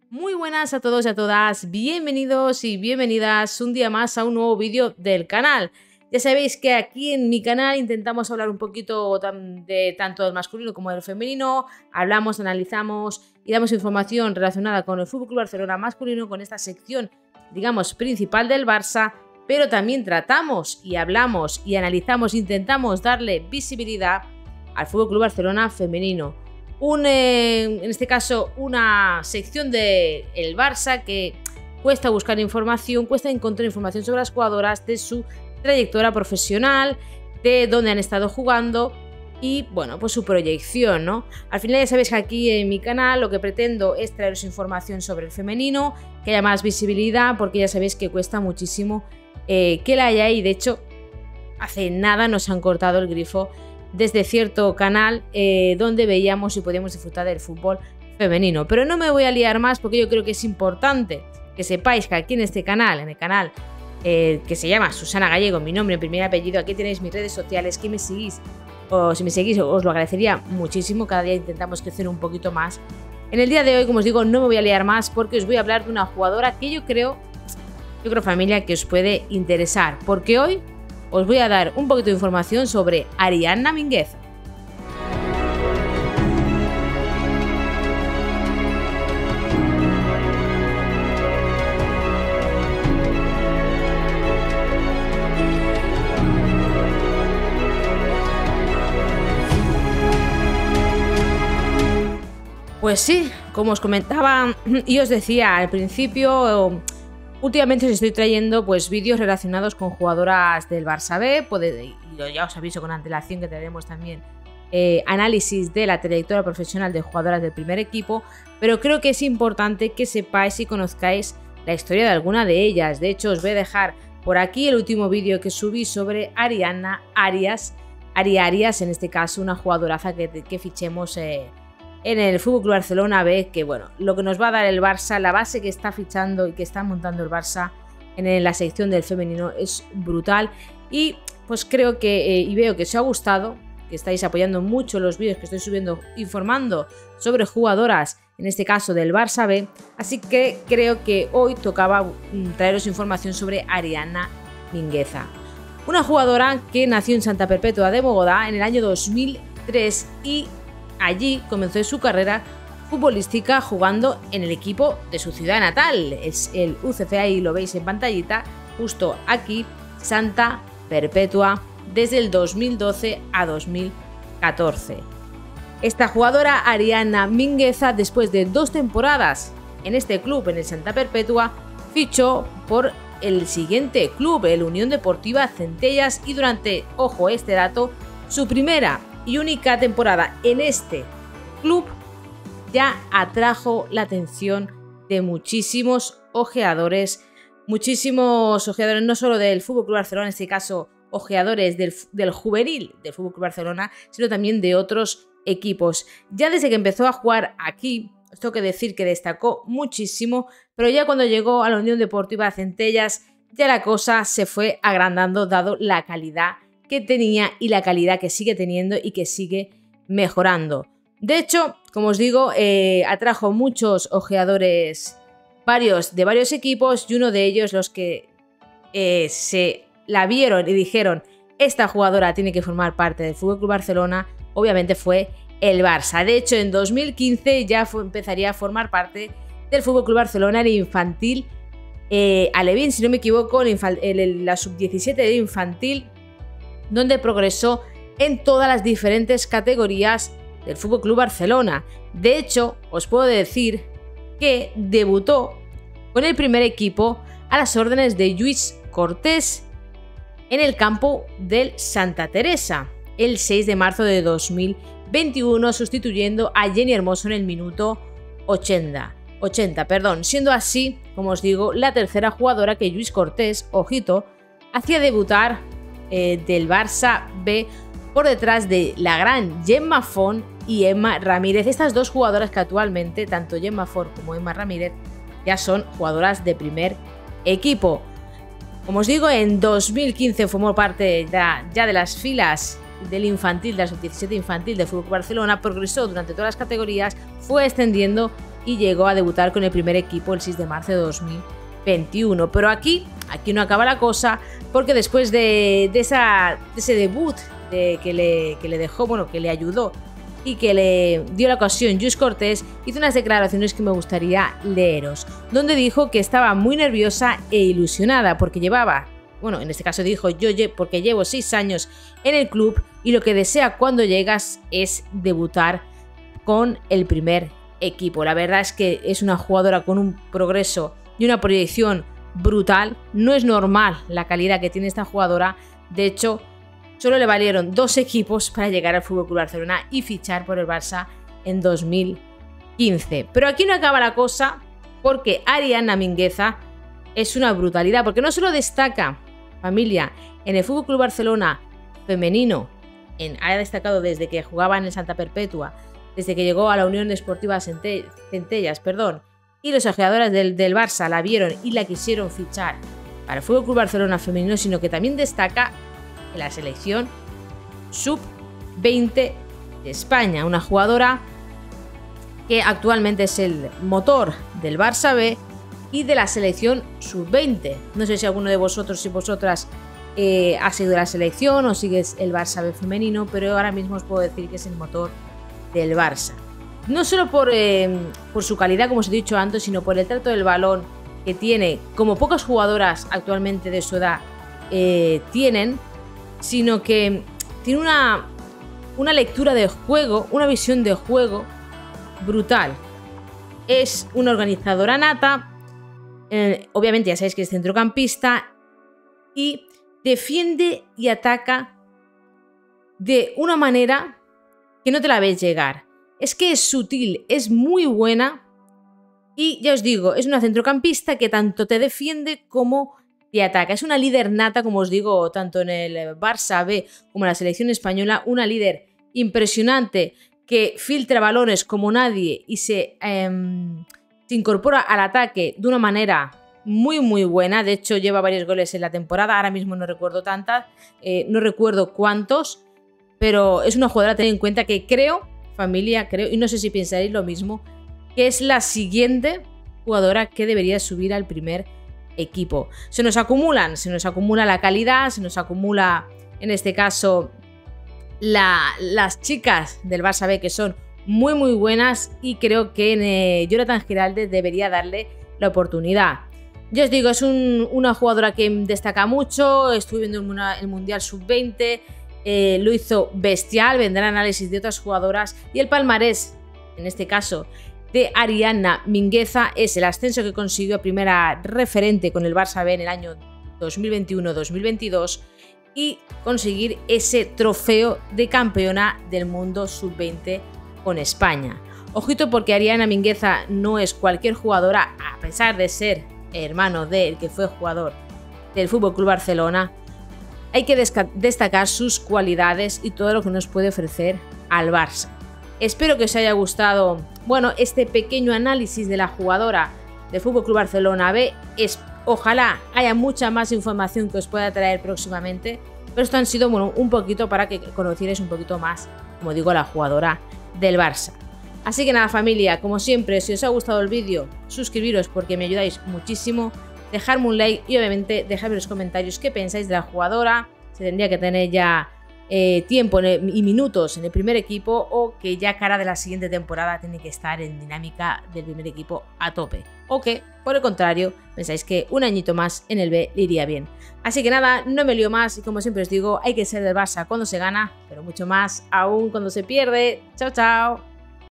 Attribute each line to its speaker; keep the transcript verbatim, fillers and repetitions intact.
Speaker 1: Muy buenas a todos y a todas, bienvenidos y bienvenidas un día más a un nuevo vídeo del canal. Ya sabéis que aquí en mi canal intentamos hablar un poquito de tanto del masculino como del femenino, hablamos, analizamos y damos información relacionada con el F C Barcelona masculino, con esta sección, digamos, principal del Barça, pero también tratamos y hablamos y analizamos, intentamos darle visibilidad al F C Barcelona femenino. Un, eh, en este caso una sección del Barça que cuesta buscar información, cuesta encontrar información sobre las jugadoras, de su trayectoria profesional, de dónde han estado jugando y bueno, pues su proyección, ¿no? Al final ya sabéis que aquí en mi canal lo que pretendo es traeros información sobre el femenino, que haya más visibilidad, porque ya sabéis que cuesta muchísimo eh, que la haya, y de hecho hace nada nos han cortado el grifo desde cierto canal eh, donde veíamos y podíamos disfrutar del fútbol femenino. Pero no me voy a liar más porque yo creo que es importante que sepáis que aquí en este canal, en el canal eh, que se llama Susana Gallego, mi nombre, primer apellido, aquí tenéis mis redes sociales, que me seguís, o si me seguís os lo agradecería muchísimo. Cada día intentamos crecer un poquito más. En el día de hoy, como os digo, no me voy a liar más porque os voy a hablar de una jugadora que yo creo, yo creo familia, que os puede interesar, porque hoy os voy a dar un poquito de información sobre Arianna Mingueza. Pues sí, como os comentaba y os decía al principio, últimamente os estoy trayendo pues vídeos relacionados con jugadoras del Barça B. Podéis, y ya os aviso con antelación que tendremos también eh, análisis de la trayectoria profesional de jugadoras del primer equipo, pero creo que es importante que sepáis y conozcáis la historia de alguna de ellas. De hecho, os voy a dejar por aquí el último vídeo que subí sobre Arianna Arias, Ari Arias, en este caso una jugadoraza que, que fichemos eh, en el F C Barcelona B, que bueno, lo que nos va a dar el Barça, la base que está fichando y que está montando el Barça en la sección del femenino es brutal. Y pues creo que, eh, y veo que os ha gustado, que estáis apoyando mucho los vídeos que estoy subiendo informando sobre jugadoras, en este caso del Barça B, así que creo que hoy tocaba mm, traeros información sobre Arianna Mingueza. Una jugadora que nació en Santa Perpetua de Bogotá en el año dos mil tres y allí comenzó su carrera futbolística jugando en el equipo de su ciudad natal, es el U C C, ahí lo veis en pantallita, justo aquí, Santa Perpetua, desde el dos mil doce a dos mil catorce. Esta jugadora, Arianna Mingueza, después de dos temporadas en este club, en el Santa Perpetua, fichó por el siguiente club, el Unión Deportiva Centellas, y durante, ojo este dato, su primera y única temporada en este club ya atrajo la atención de muchísimos ojeadores, muchísimos ojeadores no solo del F C Barcelona, en este caso ojeadores del, del juvenil del F C Barcelona, sino también de otros equipos. Ya desde que empezó a jugar aquí, os tengo que decir que destacó muchísimo, pero ya cuando llegó a la Unión Deportiva Centellas ya la cosa se fue agrandando, dado la calidad que tenía y la calidad que sigue teniendo y que sigue mejorando. De hecho, como os digo, eh, atrajo muchos ojeadores varios, de varios equipos, y uno de ellos, los que eh, se la vieron y dijeron esta jugadora tiene que formar parte del F C Barcelona, obviamente fue el Barça. De hecho, en dos mil quince ya fue, empezaría a formar parte del F C Barcelona en infantil eh, alevín, si no me equivoco, en, en, en la sub diecisiete de infantil, donde progresó en todas las diferentes categorías del F C Barcelona. De hecho, os puedo decir que debutó con el primer equipo a las órdenes de Lluís Cortés en el campo del Santa Teresa el seis de marzo de dos mil veintiuno, sustituyendo a Jenny Hermoso en el minuto ochenta, ochenta, perdón, siendo así, como os digo, la tercera jugadora que Lluís Cortés, ojito, hacía debutar Eh, del Barça B, por detrás de la gran Gemma Font y Emma Ramírez. Estas dos jugadoras que actualmente, tanto Gemma Font como Emma Ramírez, ya son jugadoras de primer equipo. Como os digo, en dos mil quince formó parte ya, ya de las filas del infantil, de la sub diecisiete infantil de F C Barcelona, progresó durante todas las categorías, fue extendiendo y llegó a debutar con el primer equipo el seis de marzo de dos mil veintiuno. Pero aquí, aquí no acaba la cosa, porque después de, de, esa, de ese debut de, que, le, que le dejó, bueno, que le ayudó y que le dio la ocasión Lluís Cortés, hizo unas declaraciones que me gustaría leeros, donde dijo que estaba muy nerviosa e ilusionada porque llevaba, bueno, en este caso dijo yo porque llevo seis años en el club y lo que desea cuando llegas es debutar con el primer equipo. La verdad es que es una jugadora con un progreso y una proyección brutal. No es normal la calidad que tiene esta jugadora. De hecho, solo le valieron dos equipos para llegar al F C Barcelona y fichar por el Barça en dos mil quince. Pero aquí no acaba la cosa, porque Arianna Mingueza es una brutalidad, porque no solo destaca, familia, en el F C Barcelona femenino, en, ha destacado desde que jugaba en el Santa Perpetua, desde que llegó a la Unión Esportiva Centellas, perdón, y los jugadores del, del Barça la vieron y la quisieron fichar para el F C Barcelona femenino, sino que también destaca en la selección sub veinte de España, una jugadora que actualmente es el motor del Barça B y de la selección sub veinte. No sé si alguno de vosotros y vosotras eh, ha seguido la selección o sigues el Barça B femenino, pero ahora mismo os puedo decir que es el motor del Barça. No solo por, eh, por su calidad, como os he dicho antes, sino por el trato del balón que tiene, como pocas jugadoras actualmente de su edad eh, tienen, sino que tiene una, una lectura de juego, una visión de juego brutal. Es una organizadora nata, eh, obviamente ya sabéis que es centrocampista y defiende y ataca de una manera que no te la ves llegar. Es que es sutil, es muy buena y ya os digo, es una centrocampista que tanto te defiende como te ataca. Es una líder nata, como os digo, tanto en el Barça B como en la selección española, una líder impresionante que filtra balones como nadie y se, eh, se incorpora al ataque de una manera muy muy buena. De hecho lleva varios goles en la temporada, ahora mismo no recuerdo tantas, eh, no recuerdo cuántos, pero es una jugadora a tener en cuenta que creo, familia, creo, y no sé si pensaréis lo mismo, que es la siguiente jugadora que debería subir al primer equipo. Se nos acumulan, se nos acumula la calidad, se nos acumula en este caso la, las chicas del Barça B que son muy muy buenas y creo que eh, Jonathan Giraldez debería darle la oportunidad. Yo os digo, es un, una jugadora que destaca mucho, estuve viendo una, el Mundial sub veinte, eh, lo hizo bestial, vendrá análisis de otras jugadoras y el palmarés, en este caso de Arianna Mingueza, es el ascenso que consiguió a primera referente con el Barça B en el año dos mil veintiuno dos mil veintidós y conseguir ese trofeo de campeona del mundo sub veinte con España. Ojito, porque Arianna Mingueza no es cualquier jugadora, a pesar de ser hermano del que fue jugador del F C Barcelona. Hay que destacar sus cualidades y todo lo que nos puede ofrecer al Barça. Espero que os haya gustado, bueno, este pequeño análisis de la jugadora del F C Barcelona B. Es, ojalá haya mucha más información que os pueda traer próximamente, pero esto han sido, bueno, un poquito para que conocierais un poquito más, como digo, la jugadora del Barça. Así que nada, familia, como siempre, si os ha gustado el vídeo, suscribiros porque me ayudáis muchísimo, dejadme un like y obviamente dejadme en los comentarios qué pensáis de la jugadora, si tendría que tener ya Eh, tiempo y minutos en el primer equipo o que ya cara de la siguiente temporada tiene que estar en dinámica del primer equipo a tope, o que por el contrario pensáis que un añito más en el B le iría bien. Así que nada, no me lío más y como siempre os digo, hay que ser del Barça cuando se gana, pero mucho más aún cuando se pierde. Chao, chao.